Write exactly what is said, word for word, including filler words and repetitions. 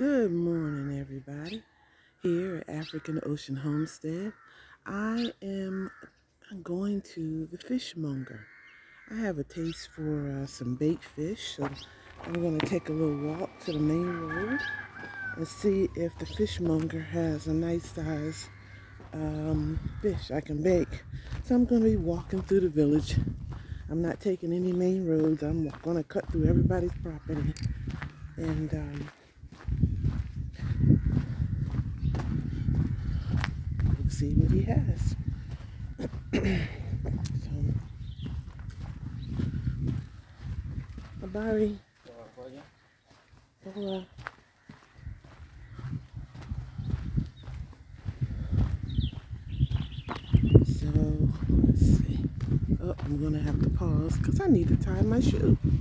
Good morning, everybody. Here at African Ocean Homestead, I am going to the fishmonger. I have a taste for uh, some baked fish, so I'm going to take a little walk to the main road and see if the fishmonger has a nice size um, fish I can bake. So I'm going to be walking through the village. I'm not taking any main roads. I'm going to cut through everybody's property and um, see what he has. So, Barry. Hola. So, let's see. Oh, I'm going to have to pause because I need to tie my shoe.